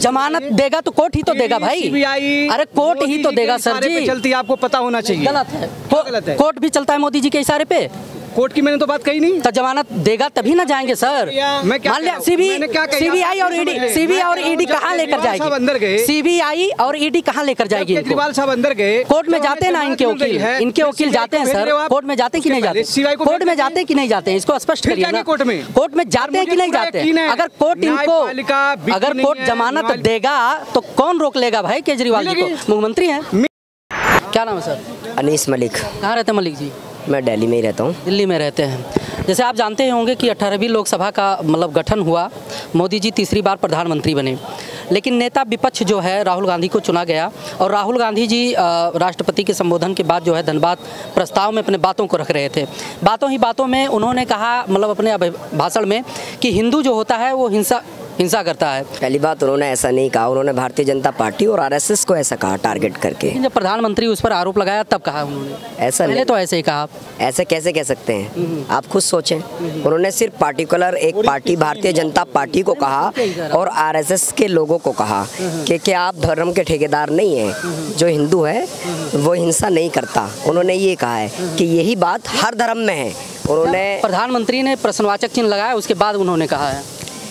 जमानत देगा तो कोर्ट ही तो देगा भाई। अरे कोर्ट ही तो देगा सर जी। चलती है, आपको पता होना चाहिए। गलत है, गलत है। कोर्ट भी चलता है मोदी जी के इशारे पे। कोर्ट की मैंने तो बात कही नहीं। तो जमानत देगा तभी ना जाएंगे सर। मैं क्या मान लिया मैंने क्या कहा? सीबीआई और ईडी कहाँ लेकर जाएगी? अंदर गए सीबीआई और ईडी कहाँ लेकर जाएगी? केजरीवाल साहब अंदर गए, कोर्ट में जाते हैं ना इनके वकील, इनके वकील जाते हैं सर। कोर्ट में जाते कि नहीं जाते? कोर्ट में जाते हैं कि नहीं जाते? इसको स्पष्ट करिए ना। कोर्ट में जाते हैं कि नहीं जाते? अगर कोर्ट इनको, अगर कोर्ट जमानत देगा तो कौन रोक लेगा भाई केजरीवाल जी को? मुख्यमंत्री हैं। क्या नाम है सर? अनीस मलिक। कहाँ रहते हैं मलिक जी? मैं दिल्ली में ही रहता हूँ। दिल्ली में रहते हैं। जैसे आप जानते होंगे कि 18वीं लोकसभा का मतलब गठन हुआ, मोदी जी तीसरी बार प्रधानमंत्री बने, लेकिन नेता विपक्ष जो है राहुल गांधी को चुना गया और राहुल गांधी जी राष्ट्रपति के संबोधन के बाद जो है धन्यवाद प्रस्ताव में अपने बातों को रख रहे थे। बातों ही बातों में उन्होंने कहा, मतलब अपने भाषण में, कि हिंदू जो होता है वो हिंसा करता है। पहली बात उन्होंने ऐसा नहीं कहा, उन्होंने भारतीय जनता पार्टी और आरएसएस को ऐसा कहा टारगेट करके। जब प्रधानमंत्री उस पर आरोप लगाया तब कहा उन्होंने, ऐसा पहले तो ऐसे ही कहा। ऐसे कैसे कह सकते हैं आप? खुद सोचें। उन्होंने सिर्फ पार्टिकुलर एक पार्टी भारतीय जनता पार्टी को कहा और आरएसएस के लोगों को कहा कि क्या आप धर्म के ठेकेदार नहीं हैं? जो हिंदू है वो हिंसा नहीं करता। उन्होंने ये कहा है कि यही बात हर धर्म में है। उन्होंने, प्रधानमंत्री ने प्रश्नवाचक चिन्ह लगाया, उसके बाद उन्होंने कहा है।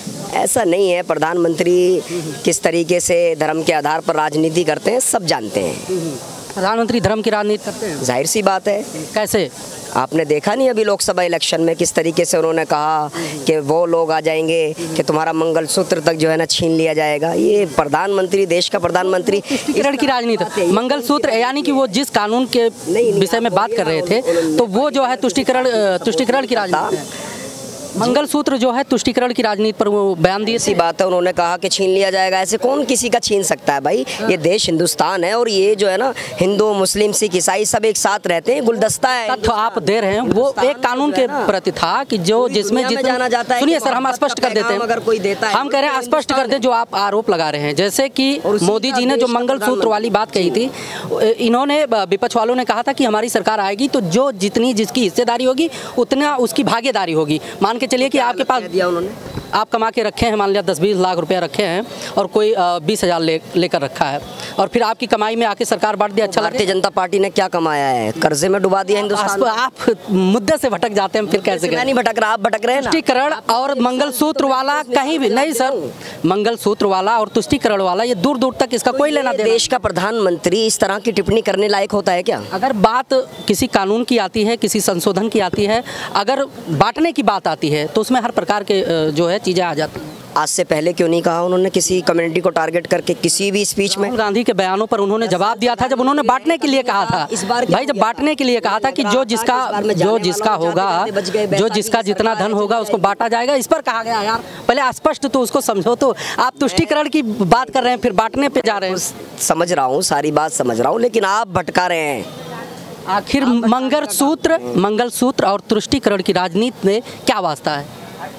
ऐसा नहीं है। प्रधानमंत्री किस तरीके से धर्म के आधार पर राजनीति करते हैं सब जानते हैं। प्रधानमंत्री धर्म की राजनीति करते हैं? जाहिर सी बात है। कैसे? आपने देखा नहीं अभी लोकसभा इलेक्शन में किस तरीके से उन्होंने कहा कि वो लोग आ जाएंगे कि तुम्हारा मंगलसूत्र तक जो है ना छीन लिया जाएगा। ये प्रधानमंत्री, देश का प्रधानमंत्री तुष्टिकरण की राजनीति, मंगलसूत्र यानी कि वो जिस कानून के विषय में बात कर रहे थे तो वो जो है तुष्टिकरण की राजनीति है। मंगलसूत्र जो है तुष्टिकरण की राजनीति पर वो बयान दिए। सी बात है, उन्होंने कहा कि छीन लिया जाएगा। ऐसे कौन किसी का छीन सकता है भाई? ये देश हिंदुस्तान है और ये जो है ना हिंदू मुस्लिम सिख ईसाई सब एक साथ रहते हैं, गुलदस्ता है। तो आप दे रहे हैं, वो एक कानून के प्रति था कि जो जिसमें जाना जाता है। सुनिए सर, हम स्पष्ट कर देते हैं, अगर कोई देता है हम कह रहे हैं स्पष्ट कर दें जो आप आरोप लगा रहे हैं। जैसे कि मोदी जी ने जो मंगलसूत्र वाली बात कही थी, इन्होंने, विपक्ष वालों ने कहा था कि हमारी सरकार आएगी तो जो जितनी जिसकी हिस्सेदारी होगी उतना उसकी भागीदारी होगी। मान के चलिए कि आपके पास दिया उन्होंने, आप कमा के रखे हैं, मान लिया 10-20 लाख रुपया रखे हैं और कोई 20,000 लेकर रखा है और फिर आपकी कमाई में आके सरकार बांट दिया। अच्छा, भारतीय जनता पार्टी ने क्या कमाया है? कर्जे में डुबा दिया हिंदुस्तान को। आप मुद्दे से भटक जाते हैं, फिर कैसे? मैं नहीं भटक रहा, आप भटक रहे हैं। तुष्टिकरण और मंगलसूत्र वाला कहीं भी नहीं सर, मंगलसूत्र वाला और तुष्टिकरण वाला ये दूर दूर तक इसका कोई लेना देना। देश का प्रधानमंत्री इस तरह की टिप्पणी करने लायक होता है क्या? अगर बात किसी कानून की आती है, किसी संशोधन की आती है, अगर बांटने की बात आती है तो उसमें हर प्रकार के जो है चीजें आ जाती हैं। आज से पहले क्यों नहीं कहा उन्होंने किसी कम्युनिटी को टारगेट करके किसी भी स्पीच में? राहुल गांधी के बयानों पर उन्होंने जवाब दिया था जब उन्होंने बांटने के लिए कहा था। इस बार भाई जब बांटने के लिए कहा था कि जो जिसका होगा, जो जिसका जितना धन होगा उसको बांटा जाएगा, इस पर कहा गया। यार पहले स्पष्ट तो उसको समझो। तो आप तुष्टिकरण की बात कर रहे हैं फिर बांटने पे जा रहे हैं। समझ रहा हूँ, सारी बात समझ रहा हूँ, लेकिन आप भटका रहे हैं। आखिर मंगलसूत्र और तुष्टिकरण की राजनीति में क्या वास्ता है?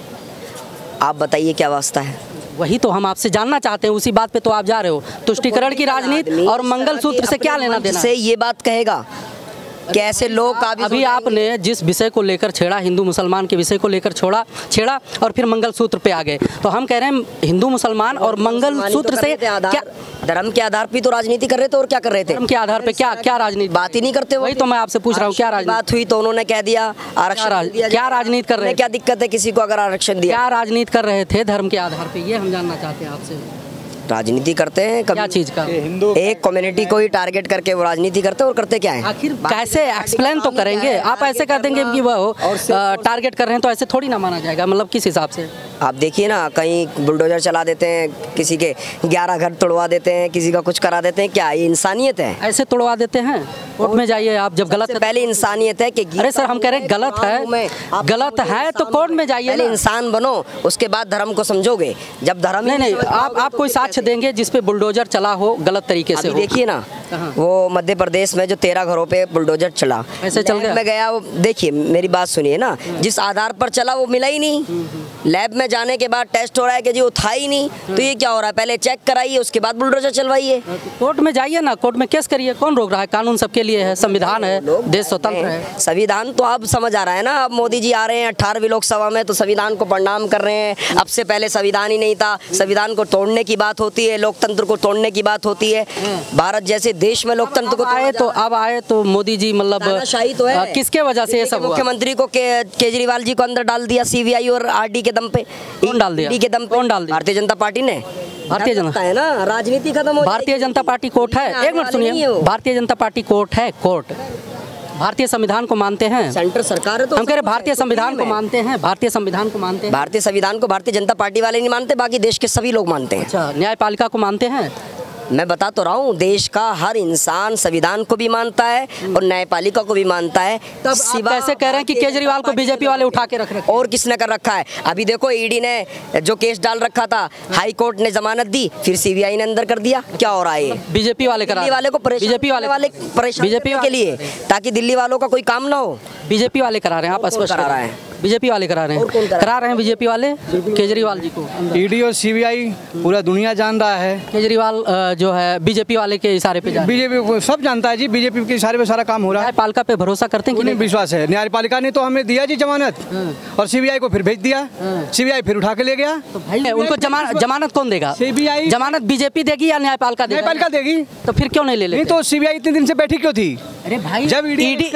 आप बताइए क्या वास्ता है? वही तो हम आपसे जानना चाहते हैं, उसी बात पे तो आप जा रहे हो। तुष्टिकरण की राजनीति और मंगलसूत्र से क्या लेना देना? से ये बात कहेगा कैसे लोग अभी आपने जिस विषय को लेकर छेड़ा, हिंदू मुसलमान के विषय को लेकर छेड़ा और फिर मंगलसूत्र पे आ गए। तो हम कह रहे हैं हिंदू मुसलमान और मंगलसूत्र से क्या धर्म के आधार पे तो राजनीति कर रहे थे। और क्या कर रहे थे? धर्म के आधार पे क्या राजनीति? बात ही नहीं करते। वही तो मैं आपसे पूछ रहा हूँ, क्या राजनीति बात हुई तो उन्होंने कह दिया आरक्षण। क्या राजनीति कर रहे हैं? क्या दिक्कत है किसी को अगर आरक्षण दिया? क्या राजनीति कर रहे थे धर्म के आधार पे, ये हम जानना चाहते हैं आपसे। राजनीति करते हैं क्या चीज का? एक कम्युनिटी को ही टारगेट करके वो राजनीति करते हैं। और करते क्या है? आखिर कैसे एक्सप्लेन तो करेंगे? आप ऐसे कर देंगे कि वो टारगेट कर रहे हैं तो ऐसे थोड़ी ना माना जाएगा। मतलब किस हिसाब से? आप देखिए ना, कहीं बुलडोजर चला देते हैं, किसी के 11 घर तोड़वा देते हैं, किसी का कुछ करा देते हैं। क्या ये इंसानियत है? ऐसे तोड़वा देते हैं? कोर्ट में जाइए आप, जब गलत है पहले इंसानियत है कि अरे सर हम कह रहे हैं गलत है तो कोर्ट में जाइए। पहले इंसान बनो, उसके बाद धर्म को समझोगे। जब धर्म नहीं, आप कोई साक्ष्य देंगे जिसपे बुलडोजर चला हो गलत तरीके से? देखिए ना, वो मध्य प्रदेश में जो 13 घरों पे बुलडोजर चला, ऐसे चल गया। मैं गया, वो देखिए मेरी बात सुनिए ना, जिस आधार पर चला वो मिला ही नहीं। लैब में जाने के बाद टेस्ट हो रहा है कि जी वो था ही नहीं, तो ये क्या हो रहा है, पहले चेक कराइए उसके बाद बुलडोजर चलवाइए। कोर्ट में जाइए ना, कोर्ट में केस करिए, कौन रोक रहा है? कानून सबके लिए है, संविधान है, देश स्वतंत्र है। संविधान तो अब समझ आ रहा है ना, अब मोदी जी आ रहे हैं 18वीं लोकसभा में तो संविधान को प्रणाम कर रहे हैं। अब से पहले संविधान ही नहीं था, संविधान को तोड़ने की बात होती है, लोकतंत्र को तोड़ने की बात होती है। भारत जैसे देश में लोकतंत्र को अब आए तो मोदी जी मतलब तो है। किसके वजह से ये सब हुआ? मुख्यमंत्री को केजरीवाल जी को अंदर डाल दिया सीबीआई और आरडी के दम पे। कौन डाल दिया? के दम पे। कौन डाल दिया? भारतीय जनता पार्टी ने। भारतीय जनता है ना, राजनीति खत्म हो। भारतीय जनता पार्टी कोर्ट है, एक मिनट सुनिए, भारतीय जनता पार्टी कोर्ट है, कोर्ट भारतीय संविधान को मानते हैं, सेंटर सरकार है तो हम कह रहे भारतीय संविधान को मानते हैं, भारतीय संविधान को मानते हैं। भारतीय संविधान को भारतीय जनता पार्टी वाले नहीं मानते, बाकी देश के सभी लोग मानते हैं। अच्छा, न्यायपालिका को मानते हैं? मैं बता तो रहा हूँ, देश का हर इंसान संविधान को भी मानता है और न्यायपालिका को भी मानता है। तब आप कैसे कह रहे हैं कि केजरीवाल को बीजेपी वाले उठा के रख रहे हैं? और किसने कर रखा है? अभी देखो ईडी ने जो केस डाल रखा था, हाई कोर्ट ने जमानत दी, फिर सीबीआई ने अंदर कर दिया। क्या हो रहा है? बीजेपी वाले करा, दिल्ली वाले को बीजेपी वाले परेशान बीजेपी के लिए, ताकि दिल्ली वालों का कोई काम ना हो। बीजेपी वाले करा रहे हैं, आप स्पष्ट करा रहा है? बीजेपी वाले करा रहे हैं, करा रहे हैं बीजेपी वाले केजरीवाल जी को। ईडी और सीबीआई पूरा दुनिया जान रहा है, केजरीवाल जो है बीजेपी वाले के इशारे पे जा, बीजेपी सब जानता है जी, बीजेपी के इशारे पे सारा काम हो रहा है। न्यायपालिका पे भरोसा करते हैं कि नहीं? विश्वास है, न्यायपालिका ने तो हमें दिया जी जमानत और सीबीआई को फिर भेज दिया, सीबीआई फिर उठा के ले गया। तो भाई उनको जमानत कौन देगा? सीबीआई जमानत बीजेपी देगी या न्यायपालिका देगी? न्यायपालिका देगी। तो फिर क्यों नहीं ले लेते? नहीं तो सीबीआई इतने दिन से बैठी क्यों थी? अरे भाई जब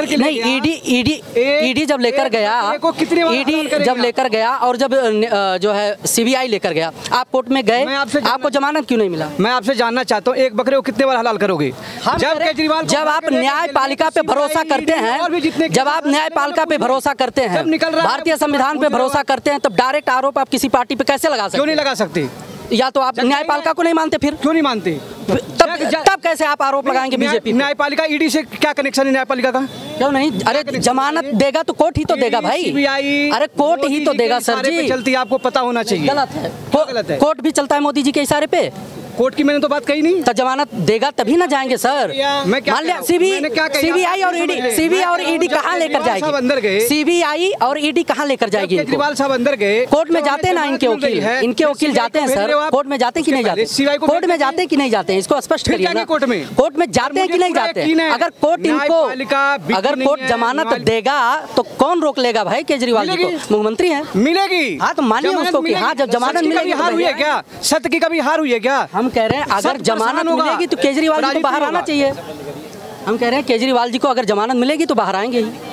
ईडी जब लेकर गया, ईडी जब लेकर गया और जब जो है सीबीआई लेकर गया, आप कोर्ट में गए, आपको जमानत क्यों नहीं मिला? मैं आपसे जानना चाहता हूँ, एक बकरे को कितने बार हलाल करोगे? जब केजरीवाल, जब आप न्यायपालिका पे भरोसा करते हैं, जब आप न्यायपालिका पे भरोसा करते हैं, भारतीय संविधान पे भरोसा करते हैं, तब डायरेक्ट आरोप आप किसी पार्टी पे कैसे लगा सकते? क्यों नहीं लगा सकते? या तो आप न्यायपालिका को नहीं मानते, फिर क्यों नहीं मानते? तब कैसे आप आरोप लगाएंगे बीजेपी? न्यायपालिका ईडी से क्या कनेक्शन है न्यायपालिका का? क्यों नहीं? अरे जमानत देगा तो कोर्ट ही तो देगा भाई, अरे कोर्ट ही तो देगा सर जी। चलती है, आपको पता होना चाहिए। गलत है, कोर्ट भी चलता है मोदी जी के इशारे पे। कोर्ट की मैंने तो बात कही नहीं। तो जमानत देगा तभी ना जाएंगे सर। मान लिया सीबीआई और ईडी कहाँ लेकर जाएगी? अंदर गए सीबीआई और ईडी कहाँ लेकर जाएगी? केजरीवाल साहब अंदर गए, कोर्ट में जाते हैं ना इनके वकील जाते हैं सर, कोर्ट में जाते हैं कि नहीं जाते? कोर्ट में जाते हैं कि नहीं जाते हैं? इसको स्पष्ट करिए ना, कोर्ट में जाते हैं कि नहीं जाते हैं? अगर कोर्ट इनको, अगर कोर्ट जमानत देगा तो कौन रोक लेगा भाई केजरीवाल जी को? मुख्यमंत्री है, मिलेगी। हाँ तो मानिए उसको कि हाँ, जब जमानत मिलेगी। हार हुई है क्या? सत्य की कभी हार हुई है क्या? हम कह रहे हैं अगर जमानत मिलेगी तो केजरीवाल जी को बाहर आना चाहिए। हम कह रहे हैं केजरीवाल जी को अगर जमानत मिलेगी तो बाहर आएंगे ही।